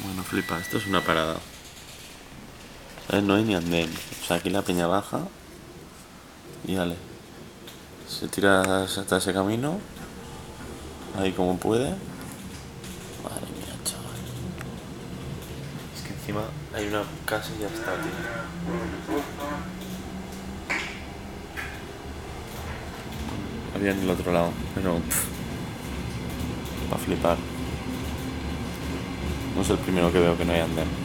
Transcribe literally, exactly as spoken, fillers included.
Bueno, flipa, esto es una parada. ¿Sabes? No hay ni andén. O sea, aquí la peña baja y vale. Se tira hasta ese camino. Ahí como puede. Madre mía, chaval. Es que encima hay una casa y ya está, tío. Había en el otro lado, pero... para flipar. No es el primero que veo que no hay andén.